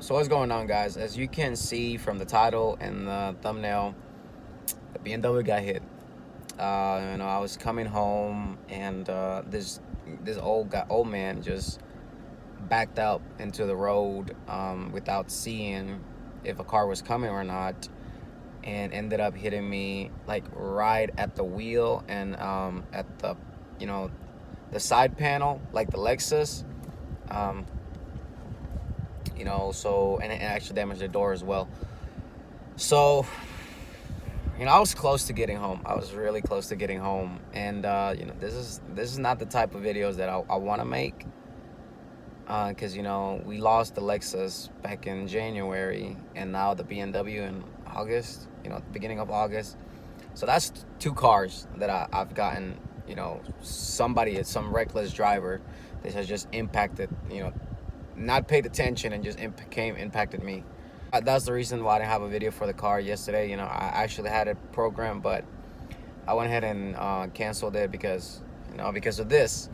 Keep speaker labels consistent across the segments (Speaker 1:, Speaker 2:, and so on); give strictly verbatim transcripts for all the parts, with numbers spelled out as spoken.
Speaker 1: So what's going on, guys? As you can see from the title and the thumbnail, the B M W got hit. Uh, you know, I was coming home, and uh, this this old guy, old man, just backed out into the road um, without seeing if a car was coming or not, and ended up hitting me like right at the wheel and um, at the, you know, the side panel, like the Lexus. Um, you know, so and it actually damaged the door as well. So, you know, I was close to getting home. I was really close to getting home, and uh, you know, this is this is not the type of videos that I, I want to make, because uh, you know, we lost the Lexus back in January, and now the B M W in August. You know, beginning of August. So that's two cars that I, I've gotten. You know, somebody, some reckless driver, that has just impacted. You know, not paid attention and just imp came impacted me. Uh, that's the reason why I didn't have a video for the car yesterday. You know, I actually had it programmed, but I went ahead and uh, canceled it because, you know, because of this.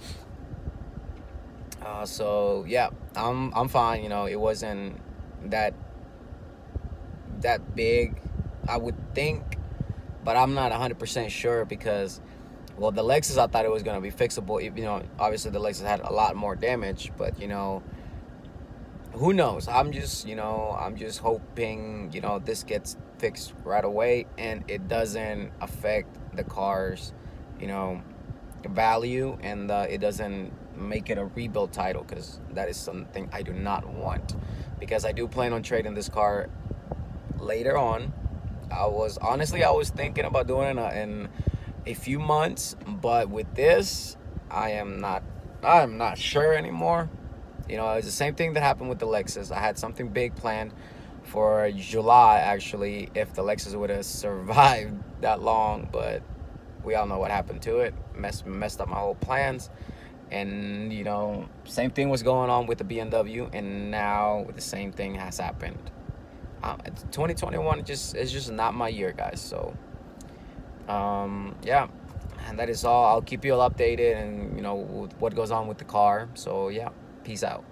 Speaker 1: Uh, so yeah, I'm I'm fine. You know, it wasn't that that big, I would think, but I'm not one hundred percent sure because, well, the Lexus, I thought it was gonna be fixable. You know, obviously the Lexus had a lot more damage, but you know, who knows? I'm just, you know, I'm just hoping, you know, this gets fixed right away and it doesn't affect the car's, you know, value, and uh, it doesn't make it a rebuild title, because that is something I do not want, because I do plan on trading this car later on. I was honestly, I was thinking about doing it in a, in a few months, but with this, I am not, I am not sure anymore. You know, it's the same thing that happened with the Lexus. I had something big planned for July, actually, if the Lexus would have survived that long, but we all know what happened to it. Messed, messed up my whole plans. And, you know, same thing was going on with the B M W, and now the same thing has happened. Uh, twenty twenty-one just is just not my year, guys. So, um, yeah, and that is all. I'll keep you all updated, and, you know, what goes on with the car. So, yeah. Peace out.